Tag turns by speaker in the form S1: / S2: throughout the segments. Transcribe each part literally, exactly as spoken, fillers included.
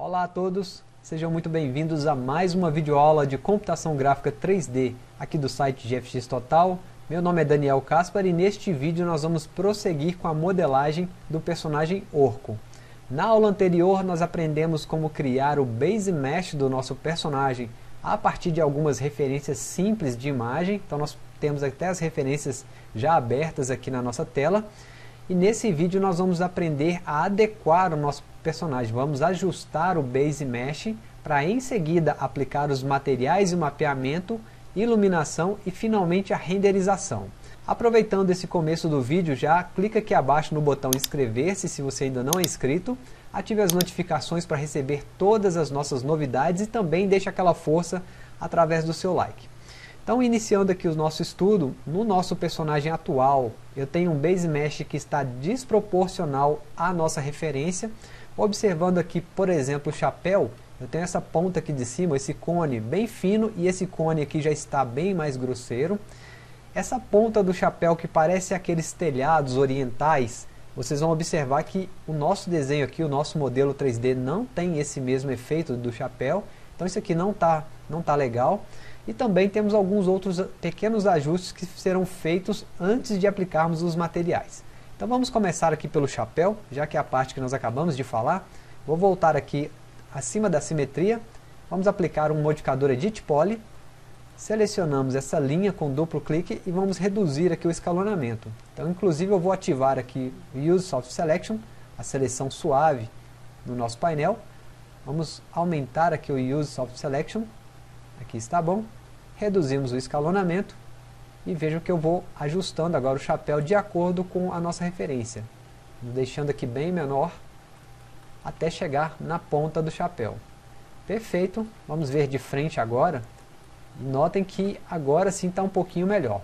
S1: Olá a todos, sejam muito bem-vindos a mais uma videoaula de computação gráfica três D aqui do site G F X Total. Meu nome é Daniel Caspar e neste vídeo nós vamos prosseguir com a modelagem do personagem Orko. Na aula anterior nós aprendemos como criar o Base Mesh do nosso personagem a partir de algumas referências simples de imagem, então nós temos até as referências já abertas aqui na nossa tela. E nesse vídeo nós vamos aprender a adequar o nosso personagem, vamos ajustar o Base Mesh para em seguida aplicar os materiais e o mapeamento, iluminação e finalmente a renderização. Aproveitando esse começo do vídeo já, clica aqui abaixo no botão inscrever-se se você ainda não é inscrito, ative as notificações para receber todas as nossas novidades e também deixe aquela força através do seu like. Então, iniciando aqui o nosso estudo, no nosso personagem atual, eu tenho um Base Mesh que está desproporcional à nossa referência. Observando aqui, por exemplo, o chapéu, eu tenho essa ponta aqui de cima, esse cone bem fino, e esse cone aqui já está bem mais grosseiro. Essa ponta do chapéu que parece aqueles telhados orientais, vocês vão observar que o nosso desenho aqui, o nosso modelo três D não tem esse mesmo efeito do chapéu. Então isso aqui não está não tá legal. E também temos alguns outros pequenos ajustes que serão feitos antes de aplicarmos os materiais. Então vamos começar aqui pelo chapéu, já que é a parte que nós acabamos de falar. Vou voltar aqui acima da simetria, vamos aplicar um modificador Edit Poly, selecionamos essa linha com duplo clique e vamos reduzir aqui o escalonamento. Então inclusive eu vou ativar aqui o Use Soft Selection, a seleção suave no nosso painel. Vamos aumentar aqui o Use Soft Selection. Aqui está bom, reduzimos o escalonamento e vejam que eu vou ajustando agora o chapéu de acordo com a nossa referência, deixando aqui bem menor até chegar na ponta do chapéu. Perfeito, vamos ver de frente agora e notem que agora sim está um pouquinho melhor.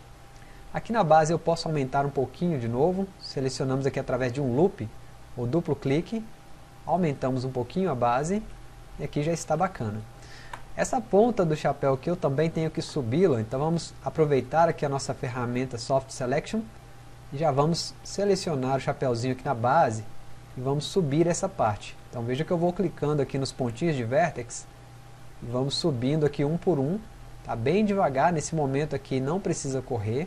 S1: Aqui na base eu posso aumentar um pouquinho de novo, selecionamos aqui através de um loop ou duplo clique, aumentamos um pouquinho a base e aqui já está bacana. Essa ponta do chapéu aqui eu também tenho que subi-la, então vamos aproveitar aqui a nossa ferramenta Soft Selection e já vamos selecionar o chapéuzinho aqui na base e vamos subir essa parte. Então veja que eu vou clicando aqui nos pontinhos de Vertex e vamos subindo aqui um por um, tá bem devagar, nesse momento aqui não precisa correr.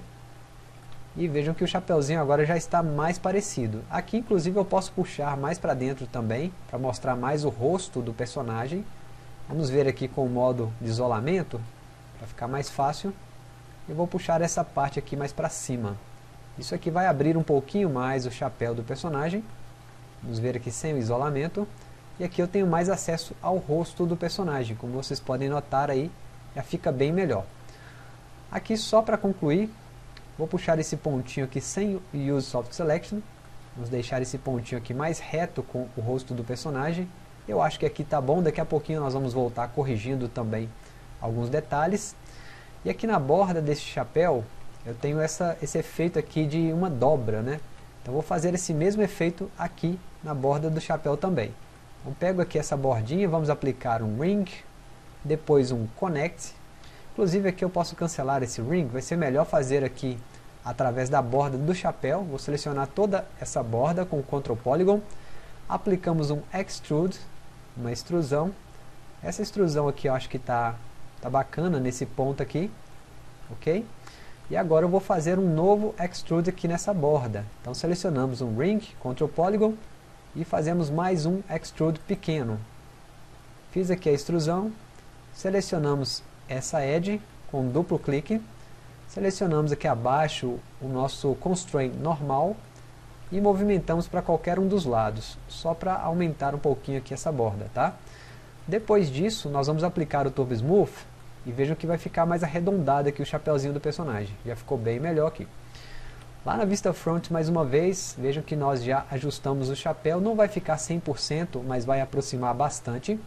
S1: E vejam que o chapéuzinho agora já está mais parecido. Aqui inclusive eu posso puxar mais para dentro também, para mostrar mais o rosto do personagem. Vamos ver aqui com o modo de isolamento, para ficar mais fácil. Eu vou puxar essa parte aqui mais para cima. Isso aqui vai abrir um pouquinho mais o chapéu do personagem. Vamos ver aqui sem o isolamento. E aqui eu tenho mais acesso ao rosto do personagem. Como vocês podem notar aí, já fica bem melhor. Aqui só para concluir, vou puxar esse pontinho aqui sem o Use Soft Selection. Vamos deixar esse pontinho aqui mais reto com o rosto do personagem. Eu acho que aqui está bom, daqui a pouquinho nós vamos voltar corrigindo também alguns detalhes. E aqui na borda desse chapéu, eu tenho essa, esse efeito aqui de uma dobra, né? Então vou fazer esse mesmo efeito aqui na borda do chapéu também. Então pego aqui essa bordinha, vamos aplicar um Ring, depois um Connect. Inclusive aqui eu posso cancelar esse Ring, vai ser melhor fazer aqui através da borda do chapéu. Vou selecionar toda essa borda com o Control Polygon. Aplicamos um Extrude, uma extrusão. Essa extrusão aqui eu acho que está tá bacana nesse ponto aqui, ok? E agora eu vou fazer um novo Extrude aqui nessa borda. Então selecionamos um Ring, Control Polygon e fazemos mais um Extrude pequeno. Fiz aqui a extrusão, selecionamos essa Edge com duplo clique, selecionamos aqui abaixo o nosso Constraint normal e movimentamos para qualquer um dos lados, só para aumentar um pouquinho aqui essa borda, tá? Depois disso, nós vamos aplicar o Turbo Smooth e vejam que vai ficar mais arredondado aqui o chapéuzinho do personagem. Já ficou bem melhor aqui. Lá na vista front, mais uma vez, vejam que nós já ajustamos o chapéu, não vai ficar cem por cento, mas vai aproximar bastante.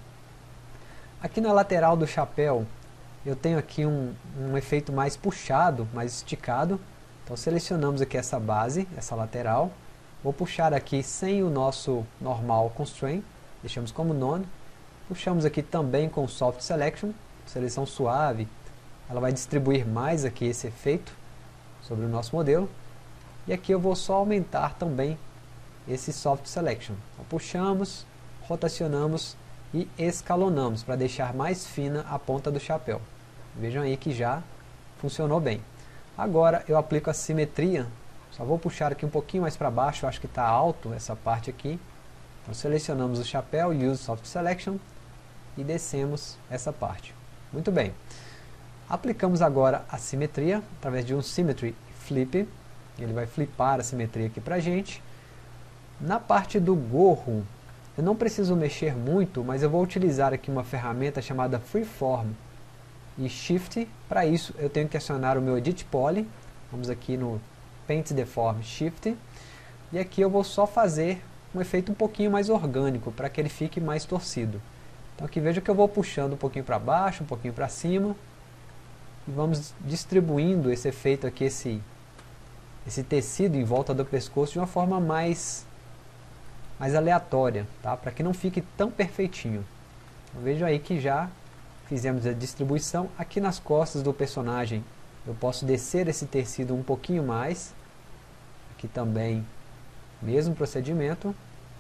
S1: Aqui na lateral do chapéu, eu tenho aqui um, um efeito mais puxado, mais esticado. Então selecionamos aqui essa base, essa lateral. Vou puxar aqui sem o nosso normal Constraint, deixamos como None. Puxamos aqui também com Soft Selection, seleção suave. Ela vai distribuir mais aqui esse efeito sobre o nosso modelo. E aqui eu vou só aumentar também esse Soft Selection. Então, puxamos, rotacionamos e escalonamos para deixar mais fina a ponta do chapéu. Vejam aí que já funcionou bem. Agora eu aplico a simetria, só vou puxar aqui um pouquinho mais para baixo, eu acho que está alto essa parte aqui. Então selecionamos o chapéu, Use Soft Selection e descemos essa parte. Muito bem. Aplicamos agora a simetria através de um Symmetry Flip. Ele vai flipar a simetria aqui para a gente. Na parte do gorro, eu não preciso mexer muito, mas eu vou utilizar aqui uma ferramenta chamada Freeform e Shift. Para isso eu tenho que acionar o meu Edit Poly. Vamos aqui no Paint Deform Shift. E aqui eu vou só fazer um efeito um pouquinho mais orgânico, para que ele fique mais torcido. Então aqui veja que eu vou puxando um pouquinho para baixo, um pouquinho para cima. E vamos distribuindo esse efeito aqui, esse, esse tecido em volta do pescoço de uma forma mais, mais aleatória, tá? Para que não fique tão perfeitinho. Então, veja aí que já fizemos a distribuição. Aqui nas costas do personagem eu posso descer esse tecido um pouquinho mais. Aqui também, mesmo procedimento.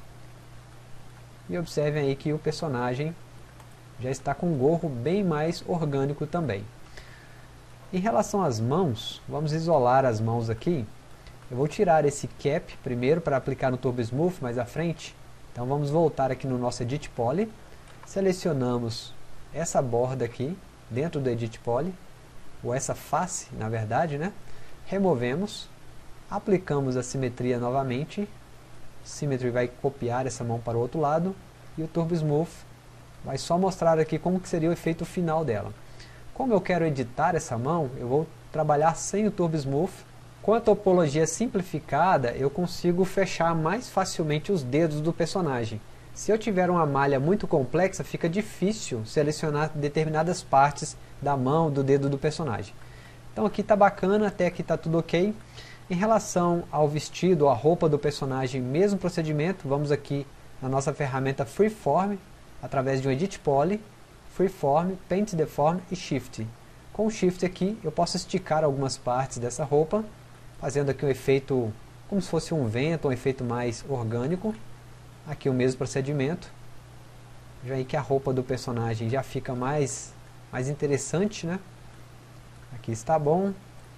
S1: E observem aí que o personagem já está com um gorro bem mais orgânico também. Em relação às mãos, vamos isolar as mãos aqui. Eu vou tirar esse cap primeiro para aplicar no Turbo Smooth mais à frente. Então vamos voltar aqui no nosso Edit Poly. Selecionamos essa borda aqui dentro do Edit Poly, ou essa face, na verdade, né? Removemos, aplicamos a simetria novamente. Symmetry vai copiar essa mão para o outro lado e o Turbo Smooth vai só mostrar aqui como que seria o efeito final dela. Como eu quero editar essa mão, eu vou trabalhar sem o Turbo Smooth. Com a topologia simplificada, eu consigo fechar mais facilmente os dedos do personagem. Se eu tiver uma malha muito complexa, fica difícil selecionar determinadas partes da mão, do dedo do personagem. Então aqui está bacana, até aqui está tudo ok. Em relação ao vestido, a roupa do personagem, mesmo procedimento, vamos aqui na nossa ferramenta Freeform, através de um Edit Poly, Freeform, Paint Deform e Shift. Com o Shift aqui, eu posso esticar algumas partes dessa roupa, fazendo aqui um efeito como se fosse um vento, um efeito mais orgânico. Aqui o mesmo procedimento. Já aí que a roupa do personagem já fica mais, mais interessante, né? Aqui está bom.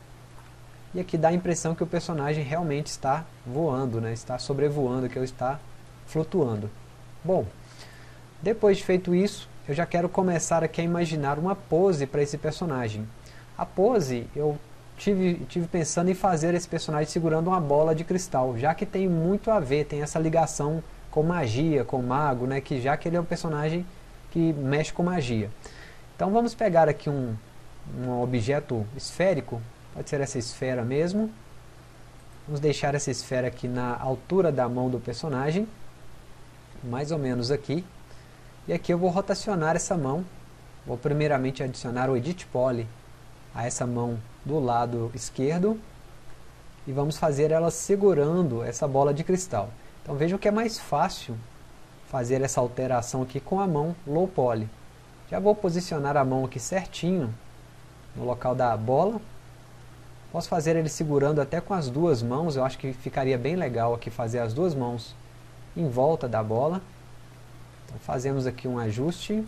S1: E aqui dá a impressão que o personagem realmente está voando, né? Está sobrevoando, que ele está flutuando. Bom, depois de feito isso, eu já quero começar aqui a imaginar uma pose para esse personagem. A pose, eu tive, tive pensando em fazer esse personagem segurando uma bola de cristal, já que tem muito a ver, tem essa ligação com magia, com mago, né? Que já que ele é um personagem que mexe com magia. Então vamos pegar aqui um, um objeto esférico, pode ser essa esfera mesmo. Vamos deixar essa esfera aqui na altura da mão do personagem, mais ou menos aqui. E aqui eu vou rotacionar essa mão. Vou primeiramente adicionar o Edit Poly a essa mão do lado esquerdo. E vamos fazer ela segurando essa bola de cristal. Então vejam que é mais fácil fazer essa alteração aqui com a mão Low Poly. Já vou posicionar a mão aqui certinho no local da bola. Posso fazer ele segurando até com as duas mãos. Eu acho que ficaria bem legal aqui fazer as duas mãos em volta da bola. Então fazemos aqui um ajuste.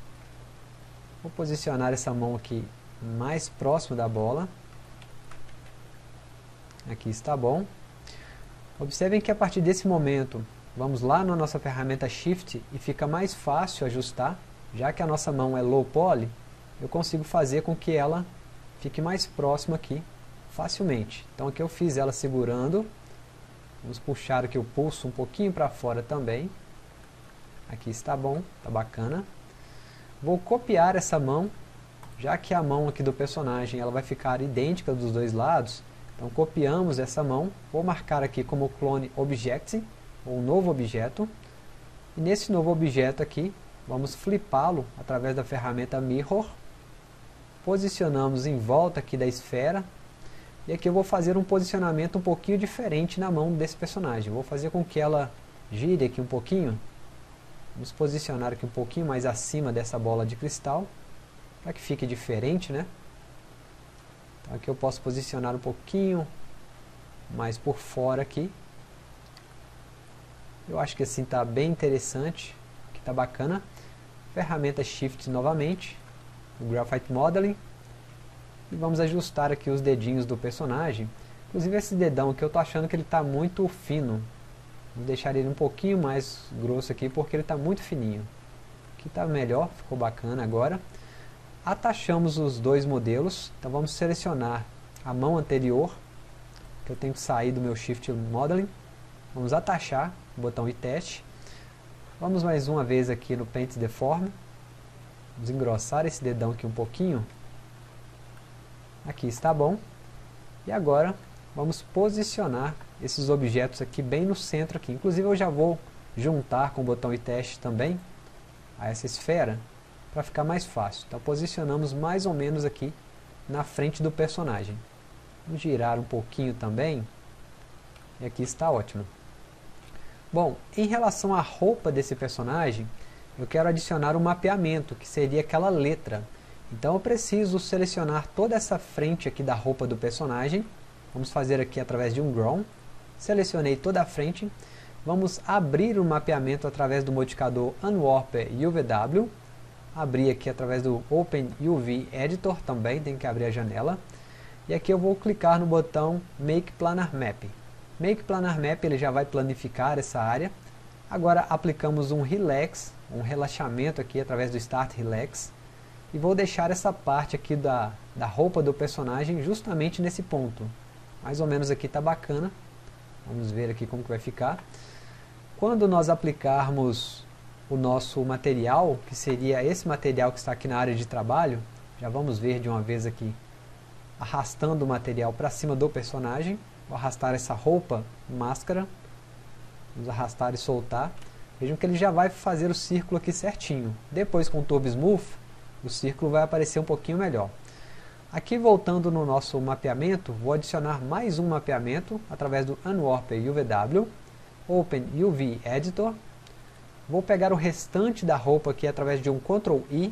S1: Vou posicionar essa mão aqui mais próximo da bola. Aqui está bom. Observem que a partir desse momento, vamos lá na nossa ferramenta Shift e fica mais fácil ajustar. Já que a nossa mão é Low Poly, eu consigo fazer com que ela fique mais próxima aqui, facilmente. Então aqui eu fiz ela segurando. Vamos puxar aqui o pulso um pouquinho para fora também. Aqui está bom, está bacana. Vou copiar essa mão, já que a mão aqui do personagem ela vai ficar idêntica dos dois lados. Então copiamos essa mão, vou marcar aqui como Clone Object, ou novo objeto. E nesse novo objeto aqui, vamos flipá-lo através da ferramenta Mirror. Posicionamos em volta aqui da esfera. E aqui eu vou fazer um posicionamento um pouquinho diferente na mão desse personagem. Vou fazer com que ela gire aqui um pouquinho. Vamos posicionar aqui um pouquinho mais acima dessa bola de cristal, para que fique diferente, né? Então aqui eu posso posicionar um pouquinho mais por fora aqui. Eu acho que assim está bem interessante, que está bacana. ferramenta Shift novamente, no Graphite Modeling, e vamos ajustar aqui os dedinhos do personagem. Inclusive esse dedão aqui eu estou achando que ele está muito fino. Vou deixar ele um pouquinho mais grosso aqui porque ele está muito fininho. Aqui está melhor, ficou bacana agora. Atachamos os dois modelos, então vamos selecionar a mão anterior, que eu tenho que sair do meu Shift Modeling. Vamos atachar, botão e teste. Vamos mais uma vez aqui no Paint Deform. Vamos engrossar esse dedão aqui um pouquinho. Aqui está bom. E agora vamos posicionar esses objetos aqui bem no centro aqui. Inclusive eu já vou juntar com o botão e teste também a essa esfera para ficar mais fácil. Então posicionamos mais ou menos aqui na frente do personagem. Vamos girar um pouquinho também. E aqui está ótimo. Bom, em relação à roupa desse personagem, eu quero adicionar um mapeamento, que seria aquela letra. Então eu preciso selecionar toda essa frente aqui da roupa do personagem. Vamos fazer aqui através de um Grown. Selecionei toda a frente. Vamos abrir o mapeamento através do modificador Unwarper U V W. Abrir aqui através do Open U V Editor também, tem que abrir a janela. E aqui eu vou clicar no botão Make Planar Map. Make Planar Map ele já vai planificar essa área. Agora aplicamos um Relax, um relaxamento aqui através do Start Relax. E vou deixar essa parte aqui da, da roupa do personagem justamente nesse ponto. Mais ou menos aqui está bacana. Vamos ver aqui como que vai ficar. Quando nós aplicarmos o nosso material, que seria esse material que está aqui na área de trabalho, já vamos ver de uma vez aqui, arrastando o material para cima do personagem. Vou arrastar essa roupa, máscara. Vamos arrastar e soltar. Vejam que ele já vai fazer o círculo aqui certinho. Depois com o Turbo Smooth, o círculo vai aparecer um pouquinho melhor. Aqui voltando no nosso mapeamento, vou adicionar mais um mapeamento através do Unwarper U V W, Open U V Editor. Vou pegar o restante da roupa aqui através de um control I.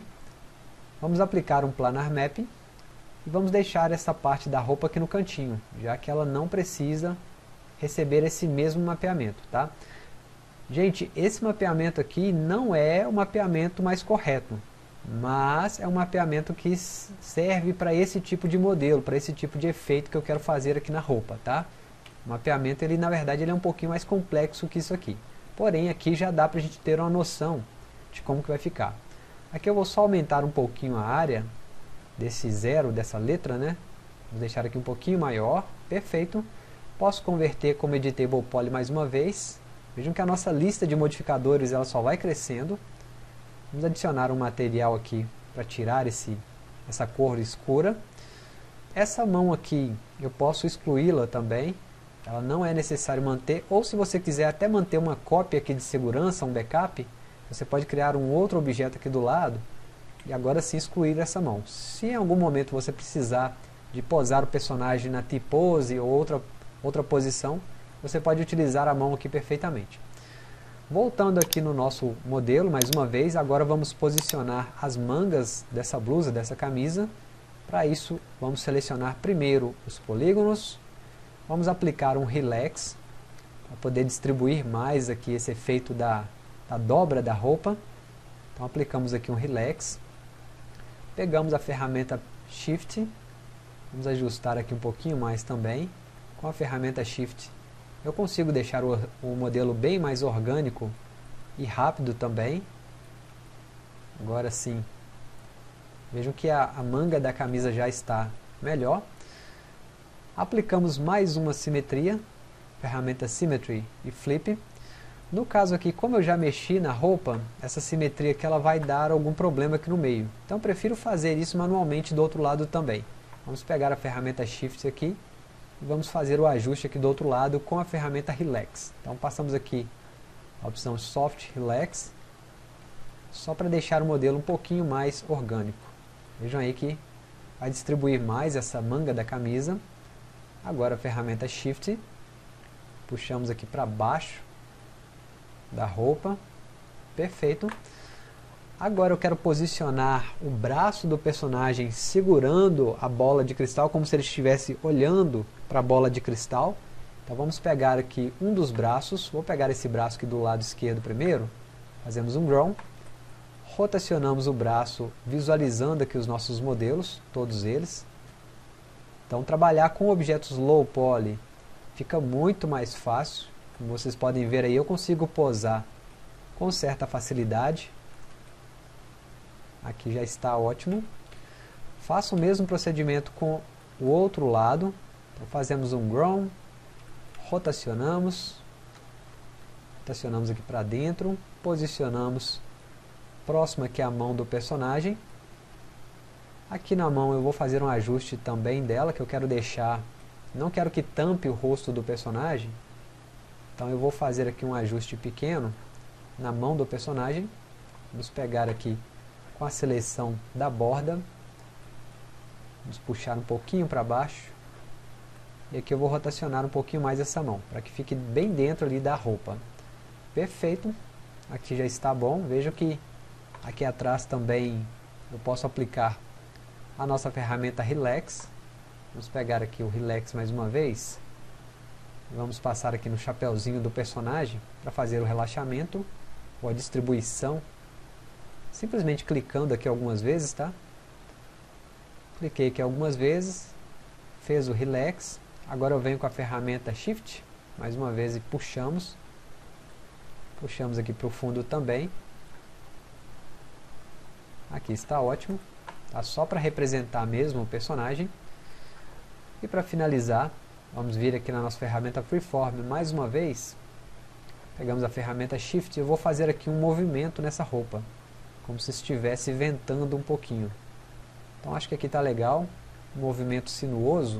S1: Vamos aplicar um Planar Map. E vamos deixar essa parte da roupa aqui no cantinho, já que ela não precisa receber esse mesmo mapeamento, tá? Gente, esse mapeamento aqui não é o mapeamento mais correto, mas é um mapeamento que serve para esse tipo de modelo, para esse tipo de efeito que eu quero fazer aqui na roupa, tá? O mapeamento, ele na verdade ele é um pouquinho mais complexo que isso aqui. Porém, aqui já dá para a gente ter uma noção de como que vai ficar. Aqui eu vou só aumentar um pouquinho a área desse zero, dessa letra, né? Vou deixar aqui um pouquinho maior, perfeito. Posso converter como Editable Poly mais uma vez. Vejam que a nossa lista de modificadores ela só vai crescendo. Vamos adicionar um material aqui para tirar esse, essa cor escura. Essa mão aqui eu posso excluí-la também. Ela não é necessário manter, ou se você quiser até manter uma cópia aqui de segurança, um backup, você pode criar um outro objeto aqui do lado e agora sim excluir essa mão. Se em algum momento você precisar de posar o personagem na T-pose ou outra, outra posição, você pode utilizar a mão aqui perfeitamente. Voltando aqui no nosso modelo, mais uma vez, agora vamos posicionar as mangas dessa blusa, dessa camisa. Para isso, vamos selecionar primeiro os polígonos. Vamos aplicar um Relax, para poder distribuir mais aqui esse efeito da, da dobra da roupa. Então aplicamos aqui um Relax. Pegamos a ferramenta Shift. Vamos ajustar aqui um pouquinho mais também. Com a ferramenta Shift eu consigo deixar o, o modelo bem mais orgânico e rápido também. Agora sim. Vejam que a, a manga da camisa já está melhor. Aplicamos mais uma simetria, ferramenta Symmetry e Flip. No caso aqui, como eu já mexi na roupa, essa simetria aqui ela vai dar algum problema aqui no meio. Então prefiro fazer isso manualmente do outro lado também. Vamos pegar a ferramenta Shift aqui e vamos fazer o ajuste aqui do outro lado com a ferramenta Relax. Então passamos aqui a opção Soft Relax, só para deixar o modelo um pouquinho mais orgânico. Vejam aí que vai distribuir mais essa manga da camisa. Agora a ferramenta Shift, puxamos aqui para baixo da roupa, perfeito. Agora eu quero posicionar o braço do personagem segurando a bola de cristal, como se ele estivesse olhando para a bola de cristal. Então vamos pegar aqui um dos braços, vou pegar esse braço aqui do lado esquerdo primeiro, fazemos um Grown, rotacionamos o braço visualizando aqui os nossos modelos, todos eles. Então trabalhar com objetos low poly fica muito mais fácil. Como vocês podem ver aí, eu consigo posar com certa facilidade. Aqui já está ótimo. Faço o mesmo procedimento com o outro lado. Então fazemos um ground, rotacionamos, rotacionamos aqui para dentro, posicionamos próximo aqui a mão do personagem. Aqui na mão eu vou fazer um ajuste também dela, que eu quero deixar, não quero que tampe o rosto do personagem, então eu vou fazer aqui um ajuste pequeno na mão do personagem. Vamos pegar aqui com a seleção da borda, vamos puxar um pouquinho para baixo, e aqui eu vou rotacionar um pouquinho mais essa mão, para que fique bem dentro ali da roupa. Perfeito, aqui já está bom. Veja que aqui atrás também eu posso aplicar a nossa ferramenta Relax. Vamos pegar aqui o Relax mais uma vez. Vamos passar aqui no chapéuzinho do personagem para fazer o relaxamento ou a distribuição. Simplesmente clicando aqui algumas vezes, tá? Cliquei aqui algumas vezes, fez o Relax. Agora eu venho com a ferramenta Shift, mais uma vez, e puxamos. Puxamos aqui para o fundo também. Aqui está ótimo. Tá? Só para representar mesmo o personagem. E para finalizar, vamos vir aqui na nossa ferramenta Freeform mais uma vez. Pegamos a ferramenta Shift e eu vou fazer aqui um movimento nessa roupa, como se estivesse ventando um pouquinho. Então acho que aqui está legal, um movimento sinuoso.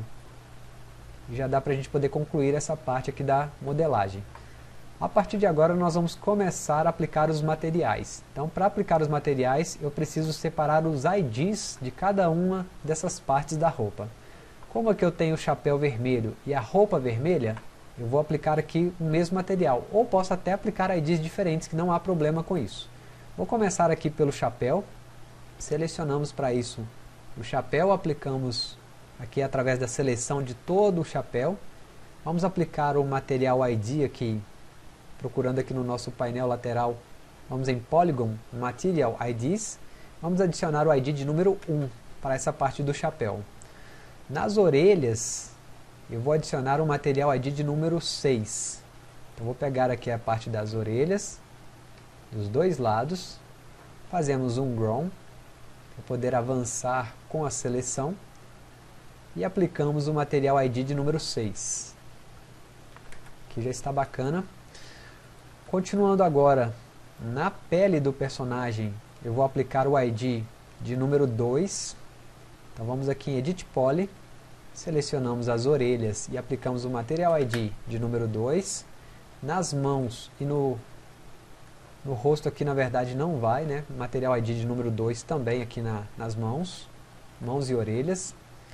S1: Já dá para a gente poder concluir essa parte aqui da modelagem. A partir de agora nós vamos começar a aplicar os materiais. Então, para aplicar os materiais, eu preciso separar os I Ds de cada uma dessas partes da roupa. Como aqui eu tenho o chapéu vermelho e a roupa vermelha, eu vou aplicar aqui o mesmo material. Ou posso até aplicar I Ds diferentes, que não há problema com isso. Vou começar aqui pelo chapéu. Selecionamos para isso o chapéu, aplicamos aqui através da seleção de todo o chapéu. Vamos aplicar o material I D aqui, procurando aqui no nosso painel lateral, vamos em Polygon, Material I Ds, vamos adicionar o I D de número um para essa parte do chapéu. Nas orelhas, eu vou adicionar o material I D de número seis. Então vou pegar aqui a parte das orelhas, dos dois lados, fazemos um ground, para poder avançar com a seleção, e aplicamos o material I D de número seis. Aqui já está bacana. Continuando agora, na pele do personagem, eu vou aplicar o I D de número dois. Então vamos aqui em Edit Poly, selecionamos as orelhas e aplicamos o material I D de número dois. Nas mãos e no, no rosto aqui, na verdade, não vai, né? Material I D de número dois também aqui na, nas mãos, mãos e orelhas.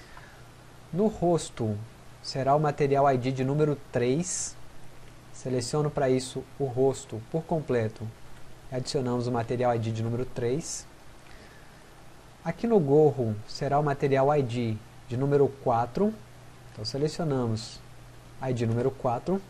S1: No rosto será o material I D de número três. Seleciono para isso o rosto por completo. Adicionamos o material I D de número três. Aqui no gorro será o material I D de número quatro. Então selecionamos I D número quatro.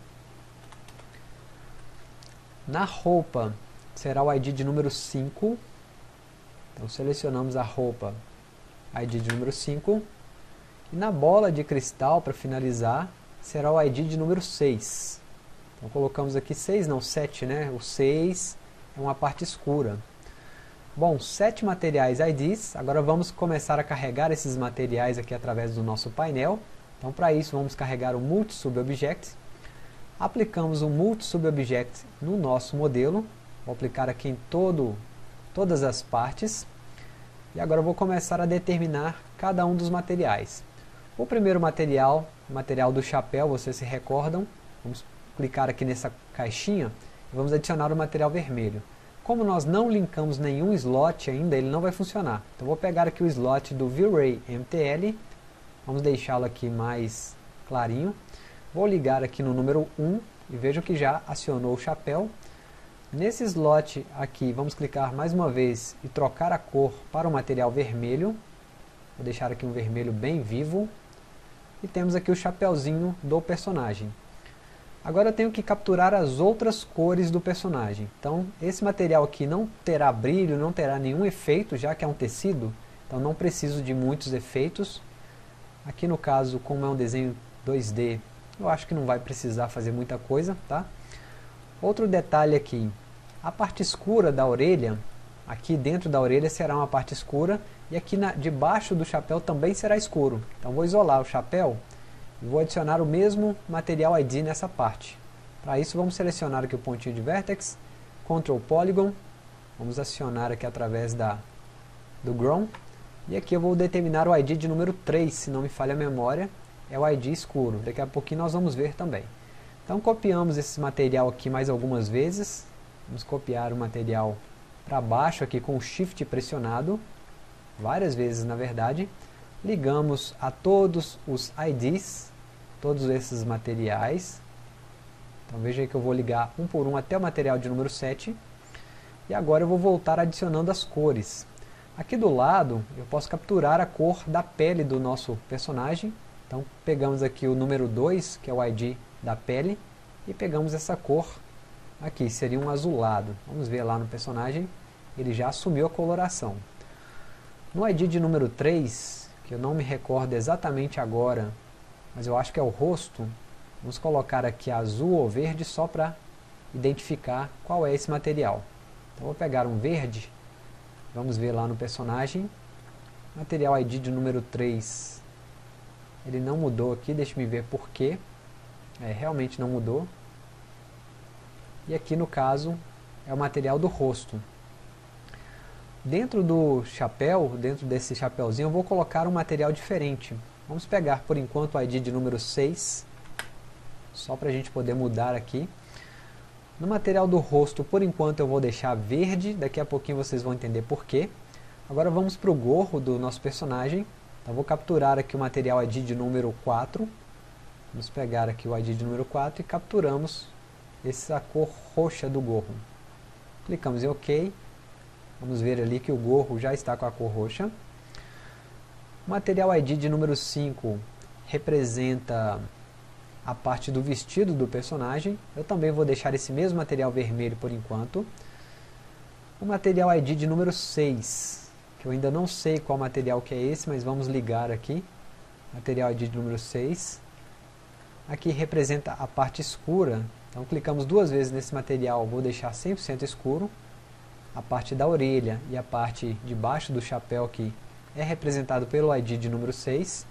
S1: Na roupa será o I D de número cinco. Então selecionamos a roupa, I D de número cinco. E na bola de cristal, para finalizar, será o I D de número seis. Então colocamos aqui seis, não, sete, né? O seis é uma parte escura. Bom, sete materiais I Ds. Agora vamos começar a carregar esses materiais aqui através do nosso painel. Então para isso vamos carregar o Multi Subobject. Aplicamos o Multi Subobject no nosso modelo. Vou aplicar aqui em todo, todas as partes. E agora eu vou começar a determinar cada um dos materiais. O primeiro material, o material do chapéu, vocês se recordam. Vamos clicar aqui nessa caixinha e vamos adicionar o material vermelho. Como nós não linkamos nenhum slot ainda, ele não vai funcionar. Então vou pegar aqui o slot do V-Ray M T L, vamos deixá-lo aqui mais clarinho. Vou ligar aqui no número um e vejo que já acionou o chapéu. Nesse slot aqui, vamos clicar mais uma vez e trocar a cor para o material vermelho. Vou deixar aqui um vermelho bem vivo. E temos aqui o chapéuzinho do personagem. Agora eu tenho que capturar as outras cores do personagem. Então esse material aqui não terá brilho, não terá nenhum efeito, já que é um tecido. Então não preciso de muitos efeitos. Aqui no caso, como é um desenho dois D, eu acho que não vai precisar fazer muita coisa, tá? Outro detalhe aqui, a parte escura da orelha, aqui dentro da orelha será uma parte escura, e aqui na, debaixo do chapéu também será escuro. Então vou isolar o chapéu e vou adicionar o mesmo material I D nessa parte. Para isso vamos selecionar aqui o pontinho de Vertex, Control Polygon, vamos acionar aqui através da, do Grown, e aqui eu vou determinar o I D de número três, se não me falha a memória, é o I D escuro. Daqui a pouquinho nós vamos ver também. Então copiamos esse material aqui mais algumas vezes. Vamos copiar o material para baixo aqui com o Shift pressionado, várias vezes na verdade. Ligamos a todos os I Ds, todos esses materiais. Então veja aí que eu vou ligar um por um até o material de número sete. E agora eu vou voltar adicionando as cores. Aqui do lado eu posso capturar a cor da pele do nosso personagem. Então pegamos aqui o número dois, que é o I D da pele, e pegamos essa cor aqui, seria um azulado. Vamos ver lá no personagem, ele já assumiu a coloração. No I D de número três, que eu não me recordo exatamente agora, mas eu acho que é o rosto, vamos colocar aqui azul ou verde só para identificar qual é esse material. Então vou pegar um verde, vamos ver lá no personagem, material I D de número três, ele não mudou aqui, deixa eu ver por quê. É, realmente não mudou. E aqui no caso é o material do rosto. Dentro do chapéu, dentro desse chapéuzinho, eu vou colocar um material diferente. Vamos pegar por enquanto o I D de número seis, só para a gente poder mudar aqui. No material do rosto, por enquanto eu vou deixar verde, daqui a pouquinho vocês vão entender por quê. Agora vamos para o gorro do nosso personagem. Então vou capturar aqui o material I D de número quatro. Vamos pegar aqui o I D de número quatro e capturamos essa cor roxa do gorro. Clicamos em OK. Vamos ver ali que o gorro já está com a cor roxa. O material I D de número cinco representa a parte do vestido do personagem. Eu também vou deixar esse mesmo material vermelho por enquanto. O material I D de número seis, que eu ainda não sei qual material que é esse, mas vamos ligar aqui. Material I D de número seis. Aqui representa a parte escura, então clicamos duas vezes nesse material, vou deixar cem por cento escuro. A parte da orelha e a parte de baixo do chapéu aqui é representado pelo I D de número seis.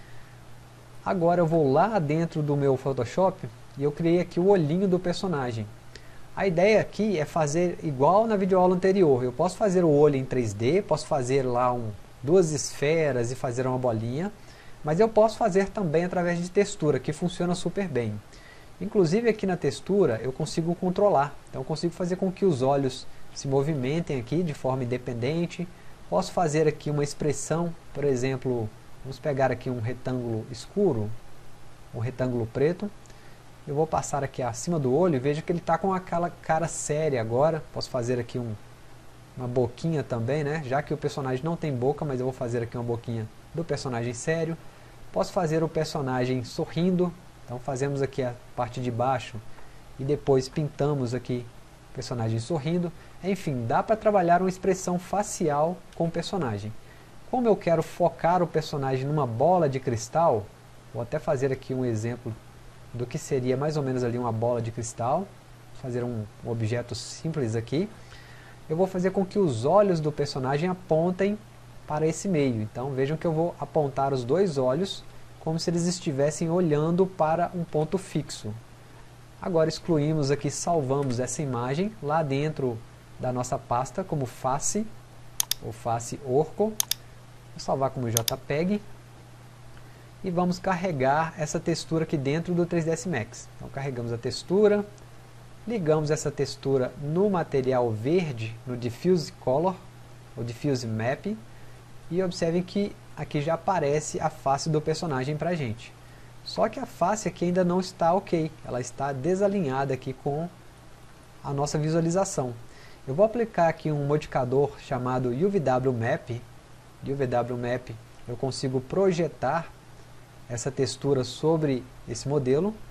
S1: Agora eu vou lá dentro do meu Photoshop e eu criei aqui o olhinho do personagem. A ideia aqui é fazer igual na videoaula anterior. Eu posso fazer o olho em três D, posso fazer lá um, duas esferas e fazer uma bolinha. Mas eu posso fazer também através de textura, que funciona super bem. Inclusive aqui na textura eu consigo controlar. Então eu consigo fazer com que os olhos se movimentem aqui de forma independente. Posso fazer aqui uma expressão, por exemplo, vamos pegar aqui um retângulo escuro, um retângulo preto. Eu vou passar aqui acima do olho e veja que ele está com aquela cara séria agora. Posso fazer aqui um, uma boquinha também, né? Já que o personagem não tem boca, mas eu vou fazer aqui uma boquinha do personagem sério. Posso fazer o personagem sorrindo, então fazemos aqui a parte de baixo e depois pintamos aqui o personagem sorrindo. Enfim, dá para trabalhar uma expressão facial com o personagem. Como eu quero focar o personagem numa bola de cristal, vou até fazer aqui um exemplo do que seria mais ou menos ali uma bola de cristal. Vou fazer um, um objeto simples aqui. Eu vou fazer com que os olhos do personagem apontem para esse meio. Então vejam que eu vou apontar os dois olhos como se eles estivessem olhando para um ponto fixo. Agora excluímos aqui, salvamos essa imagem lá dentro da nossa pasta como face, ou face Orco. Vou salvar como JPEG. E vamos carregar essa textura aqui dentro do três ds Max. Então carregamos a textura, ligamos essa textura no material verde, no Diffuse Color, ou Diffuse Map, e observem que aqui já aparece a face do personagem para a gente. Só que a face aqui ainda não está ok, ela está desalinhada aqui com a nossa visualização. Eu vou aplicar aqui um modificador chamado U V W Map. U V W Map eu consigo projetar essa textura sobre esse modelo.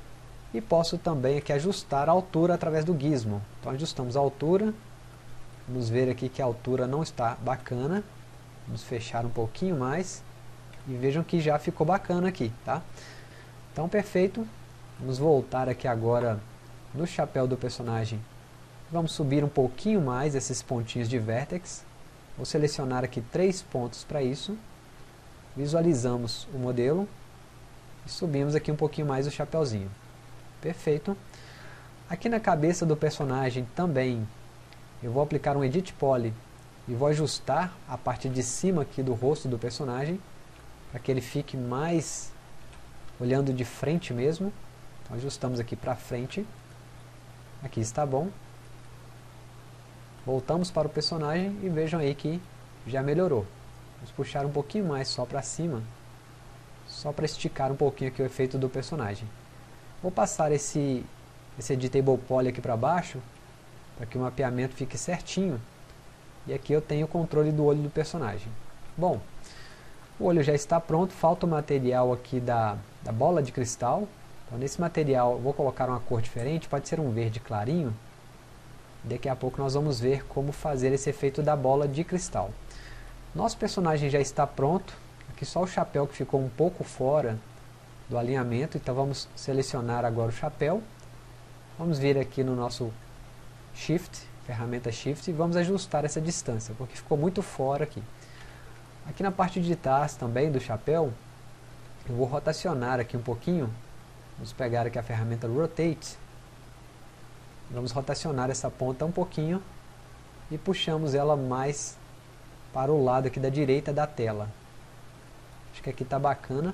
S1: E posso também aqui ajustar a altura através do gizmo. Então ajustamos a altura. Vamos ver aqui que a altura não está bacana. Vamos fechar um pouquinho mais. E vejam que já ficou bacana aqui, tá? Então perfeito. Vamos voltar aqui agora no chapéu do personagem. Vamos subir um pouquinho mais esses pontinhos de vertex. Vou selecionar aqui três pontos para isso. Visualizamos o modelo. E subimos aqui um pouquinho mais o chapéuzinho. Perfeito. Aqui na cabeça do personagem também eu vou aplicar um Edit Poly e vou ajustar a parte de cima aqui do rosto do personagem para que ele fique mais olhando de frente mesmo. Então ajustamos aqui para frente. Aqui está bom. Voltamos para o personagem e vejam aí que já melhorou. Vamos puxar um pouquinho mais só para cima, só para esticar um pouquinho aqui o efeito do personagem. Vou passar esse, esse Editable Poly aqui para baixo, para que o mapeamento fique certinho. E aqui eu tenho o controle do olho do personagem. Bom, o olho já está pronto, falta o material aqui da, da bola de cristal. Então nesse material eu vou colocar uma cor diferente, pode ser um verde clarinho. Daqui a pouco nós vamos ver como fazer esse efeito da bola de cristal. Nosso personagem já está pronto, aqui só o chapéu que ficou um pouco fora do alinhamento, então vamos selecionar agora o chapéu. Vamos vir aqui no nosso Shift, ferramenta Shift, e vamos ajustar essa distância, porque ficou muito fora aqui. Aqui na parte de trás também do chapéu, eu vou rotacionar aqui um pouquinho. Vamos pegar aqui a ferramenta Rotate. Vamos rotacionar essa ponta um pouquinho e puxamos ela mais para o lado aqui da direita da tela. Acho que aqui está bacana.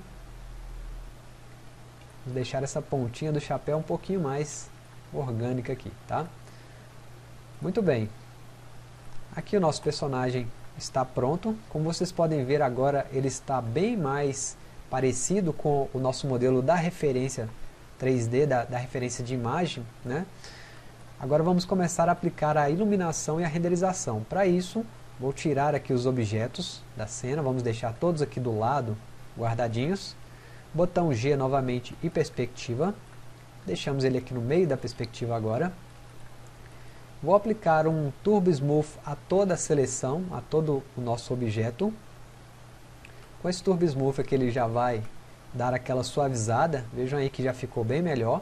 S1: Vamos deixar essa pontinha do chapéu um pouquinho mais orgânica aqui, tá? Muito bem. Aqui o nosso personagem está pronto. Como vocês podem ver agora, ele está bem mais parecido com o nosso modelo da referência três D, da, da referência de imagem, né? Agora vamos começar a aplicar a iluminação e a renderização. Para isso, vou tirar aqui os objetos da cena, vamos deixar todos aqui do lado, guardadinhos. Botão G novamente e perspectiva. Deixamos ele aqui no meio da perspectiva agora. Vou aplicar um Turbo Smooth a toda a seleção, a todo o nosso objeto. Com esse Turbo Smooth aqui ele já vai dar aquela suavizada. Vejam aí que já ficou bem melhor.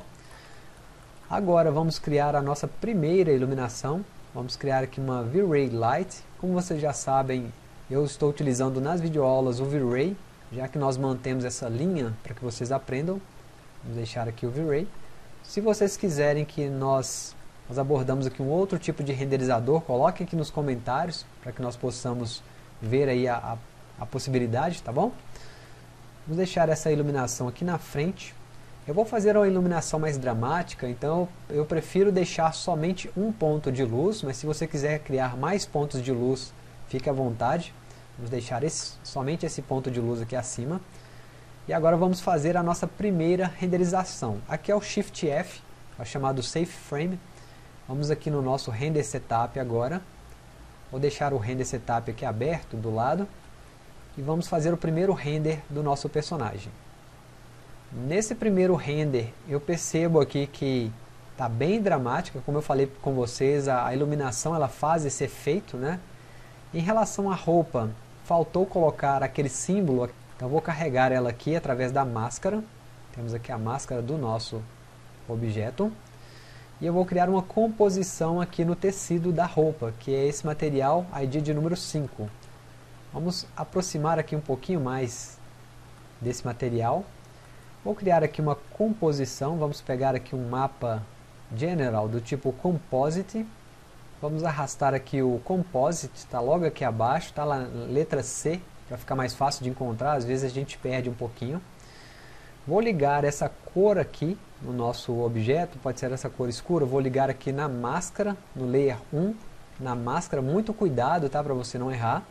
S1: Agora vamos criar a nossa primeira iluminação. Vamos criar aqui uma V-Ray Light. Como vocês já sabem, eu estou utilizando nas videoaulas o V-Ray, já que nós mantemos essa linha para que vocês aprendam. Vamos deixar aqui o V-Ray. Se vocês quiserem que nós, nós abordamos aqui um outro tipo de renderizador, coloquem aqui nos comentários para que nós possamos ver aí a, a, a possibilidade, tá bom? Vamos deixar essa iluminação aqui na frente. Eu vou fazer uma iluminação mais dramática, então eu prefiro deixar somente um ponto de luz, mas se você quiser criar mais pontos de luz, fique à vontade. Vamos deixar esse, somente esse ponto de luz aqui acima. E agora vamos fazer a nossa primeira renderização. Aqui é o Shift F, é o chamado Safe Frame. Vamos aqui no nosso Render Setup agora. Vou deixar o Render Setup aqui aberto do lado. E vamos fazer o primeiro render do nosso personagem. Nesse primeiro render, eu percebo aqui que está bem dramática, como eu falei com vocês, a, a iluminação ela faz esse efeito, né? Em relação à roupa, faltou colocar aquele símbolo, então eu vou carregar ela aqui através da máscara. Temos aqui a máscara do nosso objeto. E eu vou criar uma composição aqui no tecido da roupa, que é esse material I D de número cinco. Vamos aproximar aqui um pouquinho mais desse material. Vou criar aqui uma composição, vamos pegar aqui um mapa general do tipo Composite. Vamos arrastar aqui o Composite, está logo aqui abaixo, está lá letra C, para ficar mais fácil de encontrar, às vezes a gente perde um pouquinho. Vou ligar essa cor aqui no nosso objeto, pode ser essa cor escura, vou ligar aqui na máscara, no Layer um, na máscara, muito cuidado, tá, para você não errar.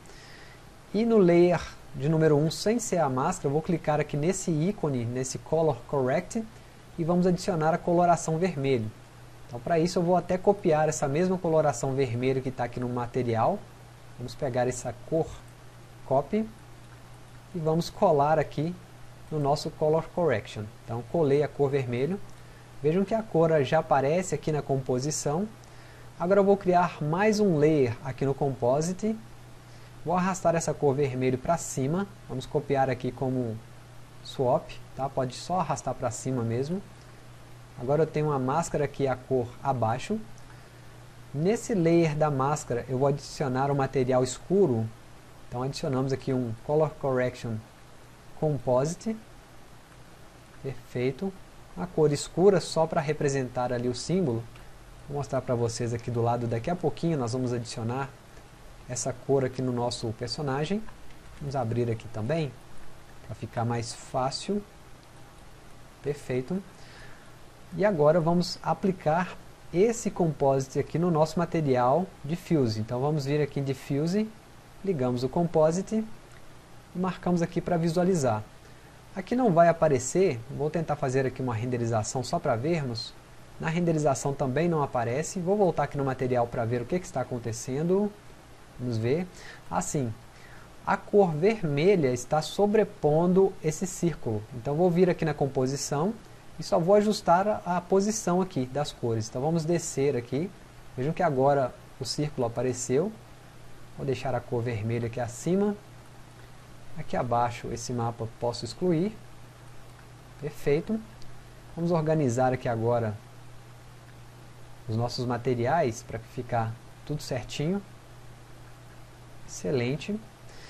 S1: E no Layer de número um, sem ser a máscara, eu vou clicar aqui nesse ícone, nesse Color Correct, e vamos adicionar a coloração vermelho. Então para isso eu vou até copiar essa mesma coloração vermelho que está aqui no material. Vamos pegar essa cor Copy e vamos colar aqui no nosso Color Correction. Então colei a cor vermelho. Vejam que a cor já aparece aqui na composição. Agora eu vou criar mais um layer aqui no Composite. Vou arrastar essa cor vermelho para cima. Vamos copiar aqui como swap, tá? Pode só arrastar para cima mesmo. Agora eu tenho uma máscara aqui, a cor abaixo. Nesse layer da máscara eu vou adicionar um material escuro. Então adicionamos aqui um Color Correction Composite. Perfeito. Uma cor escura só para representar ali o símbolo. Vou mostrar para vocês aqui do lado. Daqui a pouquinho nós vamos adicionar essa cor aqui no nosso personagem. Vamos abrir aqui também para ficar mais fácil. Perfeito. E agora vamos aplicar esse Composite aqui no nosso material Diffuse. Então vamos vir aqui em Diffuse, ligamos o Composite e marcamos aqui para visualizar. Aqui não vai aparecer, vou tentar fazer aqui uma renderização só para vermos. Na renderização também não aparece. Vou voltar aqui no material para ver o que, que está acontecendo. Vamos ver. Assim, a cor vermelha está sobrepondo esse círculo. Então vou vir aqui na composição e só vou ajustar a, a posição aqui das cores. Então vamos descer aqui. Vejam que agora o círculo apareceu. Vou deixar a cor vermelha aqui acima. Aqui abaixo esse mapa posso excluir. Perfeito. Vamos organizar aqui agora os nossos materiais para ficar tudo certinho. Excelente.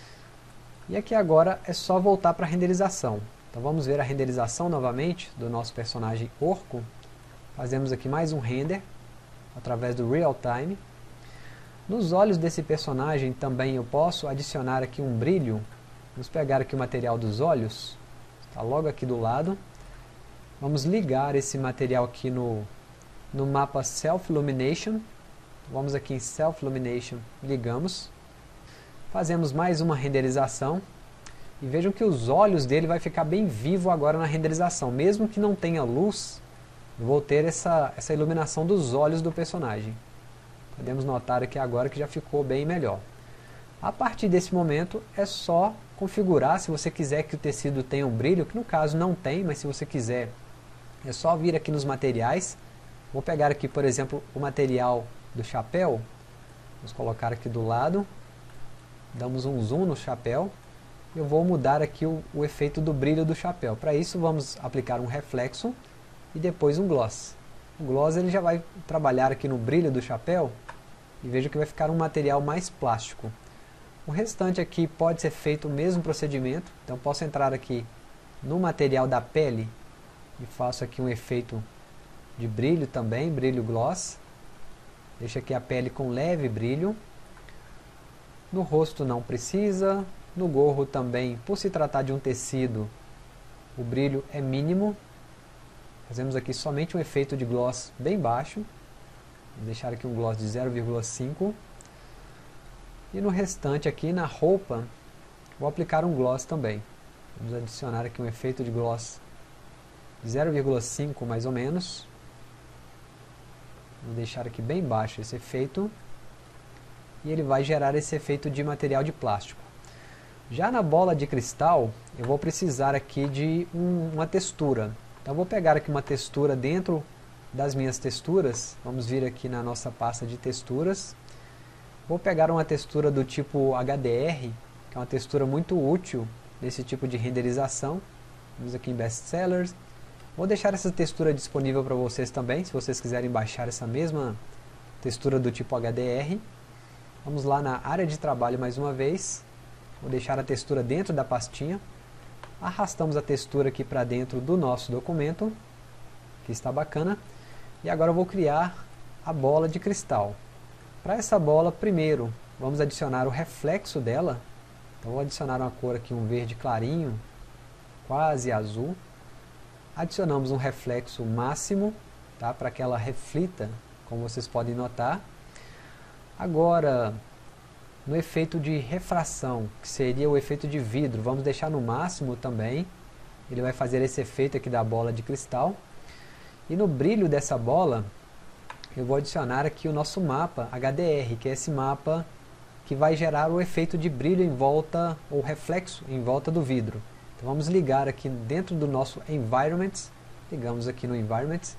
S1: E aqui agora é só voltar para a renderização. Então vamos ver a renderização novamente do nosso personagem Orco. Fazemos aqui mais um render através do Real Time. Nos olhos desse personagem também eu posso adicionar aqui um brilho. Vamos pegar aqui o material dos olhos, está logo aqui do lado. Vamos ligar esse material aqui no, no mapa Self Illumination. Vamos aqui em Self Illumination, ligamos. Fazemos mais uma renderização. E vejam que os olhos dele vai ficar bem vivo agora na renderização. Mesmo que não tenha luz, eu vou ter essa, essa iluminação dos olhos do personagem. Podemos notar aqui agora que já ficou bem melhor. A partir desse momento é só configurar, se você quiser que o tecido tenha um brilho, que no caso não tem, mas se você quiser, é só vir aqui nos materiais. Vou pegar aqui, por exemplo, o material do chapéu. Vamos colocar aqui do lado. Damos um zoom no chapéu. Eu vou mudar aqui o, o efeito do brilho do chapéu. Para isso vamos aplicar um reflexo e depois um gloss. O gloss ele já vai trabalhar aqui no brilho do chapéu e veja que vai ficar um material mais plástico. O restante aqui pode ser feito o mesmo procedimento. Então posso entrar aqui no material da pele e faço aqui um efeito de brilho também, brilho gloss. Deixo aqui a pele com leve brilho. No rosto não precisa. No gorro também, por se tratar de um tecido, o brilho é mínimo. Fazemos aqui somente um efeito de gloss bem baixo. Vou deixar aqui um gloss de zero vírgula cinco. E no restante aqui, na roupa, vou aplicar um gloss também. Vamos adicionar aqui um efeito de gloss de zero vírgula cinco mais ou menos. Vou deixar aqui bem baixo esse efeito. E ele vai gerar esse efeito de material de plástico. Já na bola de cristal, eu vou precisar aqui de um, uma textura. Então vou pegar aqui uma textura dentro das minhas texturas. Vamos vir aqui na nossa pasta de texturas. Vou pegar uma textura do tipo H D R, que é uma textura muito útil nesse tipo de renderização. Vamos aqui em Best Sellers. Vou deixar essa textura disponível para vocês também, se vocês quiserem baixar essa mesma textura do tipo H D R. Vamos lá na área de trabalho mais uma vez. Vou deixar a textura dentro da pastinha. Arrastamos a textura aqui para dentro do nosso documento. Aqui está bacana. E agora eu vou criar a bola de cristal. Para essa bola, primeiro, vamos adicionar o reflexo dela. Então vou adicionar uma cor aqui, um verde clarinho, quase azul. Adicionamos um reflexo máximo, tá? Para que ela reflita, como vocês podem notar. Agora, no efeito de refração, que seria o efeito de vidro, vamos deixar no máximo também. Ele vai fazer esse efeito aqui da bola de cristal. E no brilho dessa bola, eu vou adicionar aqui o nosso mapa H D R, que é esse mapa que vai gerar o efeito de brilho em volta, ou reflexo em volta do vidro. Então vamos ligar aqui dentro do nosso Environment, ligamos aqui no Environment,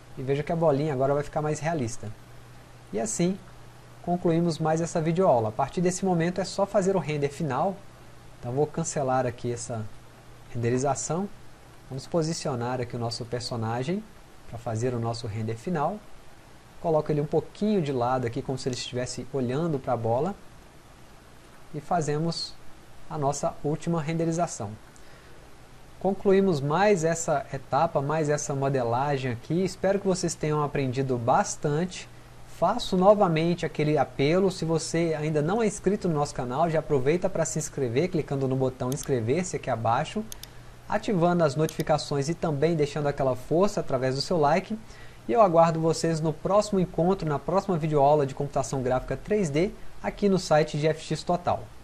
S1: e veja que a bolinha agora vai ficar mais realista. E assim concluímos mais essa videoaula. A partir desse momento é só fazer o render final. Então vou cancelar aqui essa renderização. Vamos posicionar aqui o nosso personagem para fazer o nosso render final. Coloco ele um pouquinho de lado aqui, como se ele estivesse olhando para a bola. E fazemos a nossa última renderização. Concluímos mais essa etapa, mais essa modelagem aqui. Espero que vocês tenham aprendido bastante. Faço novamente aquele apelo, se você ainda não é inscrito no nosso canal, já aproveita para se inscrever, clicando no botão inscrever-se aqui abaixo, ativando as notificações e também deixando aquela força através do seu like. E eu aguardo vocês no próximo encontro, na próxima videoaula de computação gráfica três D, aqui no site G F X Total.